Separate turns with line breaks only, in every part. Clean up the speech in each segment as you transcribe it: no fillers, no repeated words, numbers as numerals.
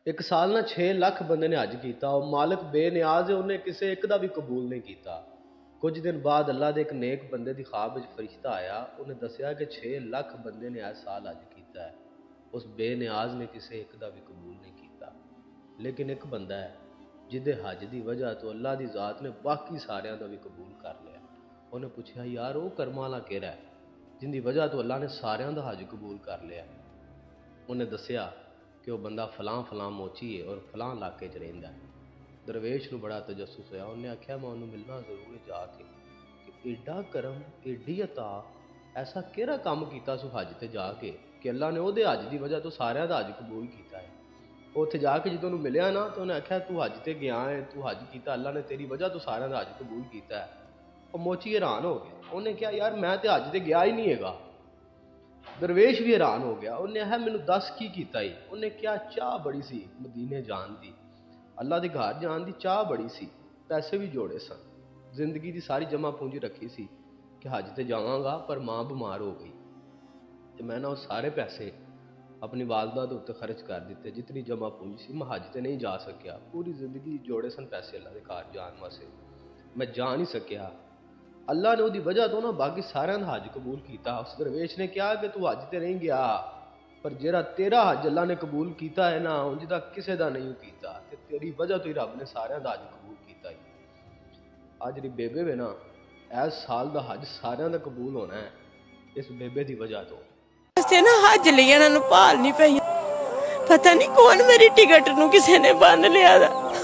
एक साल ना 6 ਲੱਖ ਬੰਦੇ ਨੇ ਹਜ ਕੀਤਾ। ਉਹ ਮਾਲਕ ਬੇਨਿਆਜ਼ ਹੈ, ਉਹਨੇ ਕਿਸੇ ਇੱਕ ਦਾ ਵੀ ਕਬੂਲ ਨਹੀਂ ਕੀਤਾ। ਕੁਝ ਦਿਨ ਬਾਅਦ ਅੱਲਾ ਦੇ ਇੱਕ ਨੇਕ ਬੰਦੇ ਦੀ ख्वाब ਵਿੱਚ ਫਰਿਸ਼ਤਾ ਆਇਆ। ਉਹਨੇ ਦੱਸਿਆ ਕਿ 6 ਲੱਖ ਬੰਦੇ ਨੇ ਇਸ ਸਾਲ ਹਜ ਕੀਤਾ ਹੈ। ਉਸ ਬੇਨਿਆਜ਼ ਨੇ ਕਿਸੇ ਇੱਕ ਦਾ ਵੀ ਕਬੂਲ ਨਹੀਂ ਕੀਤਾ, ਲੇਕਿਨ ਇੱਕ ਬੰਦਾ ਹੈ ਜਿਹਦੇ ਹਜ ਦੀ ਵਜ੍ਹਾ ਤੋਂ ਅੱਲਾ ਦੀ ਜ਼ਾਤ ਨੇ ਬਾਕੀ ਸਾਰਿਆਂ ਦਾ ਵੀ ਕਬੂਲ ਕਰ ਲਿਆ। ਉਹਨੇ ਪੁੱਛਿਆ, ਯਾਰ ਉਹ ਕਰਮਾਂ ਵਾਲਾ ਕਿਹੜਾ ਹੈ जिंदी वजह तो अल्लाह ने सारियां दा हज कबूल कर लिया। उन्हें दसिया कि वह बंदा फलां फलां मोची है और फलां इलाके च रहिंदा है। दरवेश नूं बड़ा तजस्सुस होया। उन्हें आख्या मैं उन्होंने मिलना जरूर जाके कि एडा करम एडी अता ऐसा केड़ा काम कीता सु हज ते जाके कि अल्लाह ने उहदे हज की वजह तो सारियां दा हज कबूल किया है। उत्थे जाके जो उन्होंने मिलिया ना तो उन्हें आख्या तू हज ते गया है, तू हज किया, अल्लाह ने तेरी वजह तो सारियां दा हज कबूल किया है। और मोची हैरान हो गया। उन्हें कहा, यार मैं तो अज तो गया ही नहीं है। दरवेश भी हैरान हो गया। उन्हें है मैनू दस की कीता ही। उन्हें क्या चाह बड़ी सी मदीने जान दी, अल्लाह के घर जान दी चाह बड़ी सी। पैसे भी जोड़े सन, जिंदगी की सारी जमा पूंजी रखी सी कि हज तो जावांगा, पर माँ बीमार हो गई तो मैं ना वो सारे पैसे अपनी वालदा के उत्ते खर्च कर दिते। जितनी जमा पूंजी सी मैं हज तो नहीं जा सकिया। पूरी जिंदगी जोड़े सन पैसे अल्लाह के घर जान वास्ते, मैं जा नहीं सकिया। अल्लाह ने उसकी वजह तो ना बाकी सारे का हज कबूल किया। उस दरवेश ने कहा कि तू हज तो नहीं गया, पर जेरा तेरा हज अल्लाह ने कबूल किया है ना, उंज दा किसी का नहीं किया, तेरी वजह तो ही रब ने सारे का हज कबूल किया। आज जी बेबे वे ना, इस साल का हज सारे का कबूल होना है इस बेबे की वजह तो।
ना हज लिया भाल नहीं पई, पता नहीं कौन मेरी टिकट नूं किसी ने बंद लिया।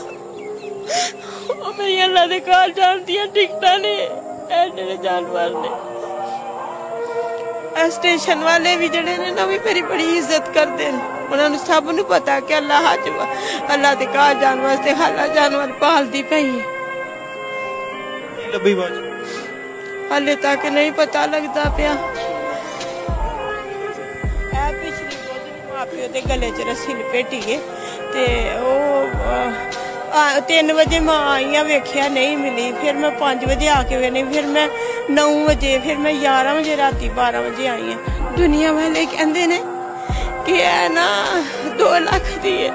मेरी अल्लाह दे घर जान दियां टिकटां ने, ऐसे जानवर ने। स्टेशन वाले भी जड़े ने ना भी मेरी बड़ी इज्जत करते हैं। उन्होंने सब नूं पता कि अल्लाह अल्लाह दे घर जान वास्ते हाला जानवर पालदी पई है। हाले तक नहीं पता लगता पिया। पिछली मां प्यो के गले च रस्सी लपेटी है ते 3 बजे मां आई, वेख्या नहीं मिली। फिर मैं 5 बजे आके वेनी, फिर मैं 9 बजे, फिर मैं 11 बजे राती 12 बजे आई हूँ। दुनिया वाले कहते ने कि है ना 2 लाख दी है,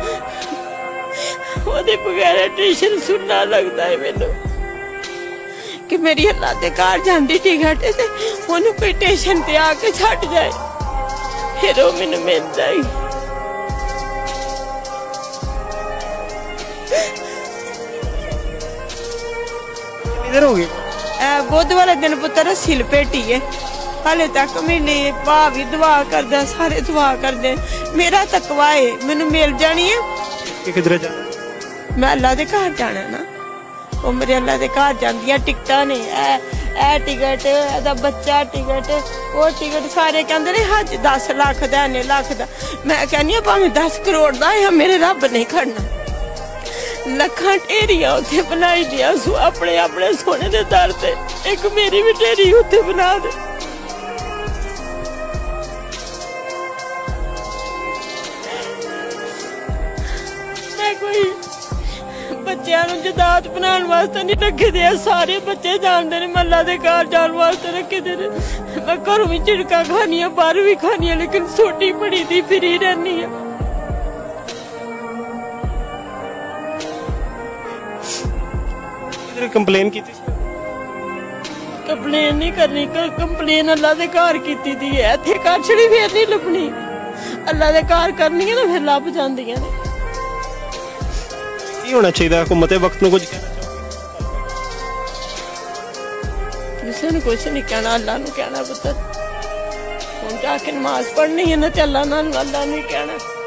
ओदे बगैर ट्यूशन सुनना लगता है मैनू कि मेरी अल्लाह दे घर जांदी टिकट ते ओनू कोई स्टेशन ते आके छट जाए, फिर वो मैनू मिल जाए। बुध वाले दिन पुत्र रस्सी लपेटी है, हाले तक मेरे भा भी दुआ करदा, सारे दुआ करदे। मेरा तकवा है मैनू मिल जानी है। किधर जाना? मैं अल्लाह दे घर जाना ना, वो मेरे अल्लाह दे घर जांदियां टिकटां ने। ए टिकट, एदा बच्चा टिकट, वो टिकट, सारे कहंदे ने हज 10 लाख दा, इन्ने लाख दा। मैं कहनी भावें 10 करोड़ दा है, मेरे रब नहीं खड़ना। लखां ढेरियां उत्थे बनाई दियां सू अपने अपने सोने दे दर ते, एक मेरी भी ढेरी उत्थे बना दे। मैं कोई बच्चों नूं जदाद बनाने वास्ते नहीं रखे दे, सारे बच्चे जानते ने मैं अल्लाह दे घर जाने वास्ते रखे दे। मैं घरों भी झिड़का खानी, बाहर भी खानी, लेकिन सोटी बड़ी दी फिरी रहनी है।
कंप्लेन की थी?
कंप्लेन नहीं करनी, कंप्लेन अल्लाह दे घर की थी है। इत्थे काछड़ी फिर नहीं लभनी, अल्लाह दे घर करनी है ना फिर लभ जांदियां ने।
की होना चाहिए हुकूमत वक्त नूं कुछ कहना?
किसी ने कुछ नहीं कहना, अल्लाह नूं कहना पुत्तर। हुण जाके नमाज पढ़नी है ना, ते अल्लाह नाल अल्लाह नूं कहना।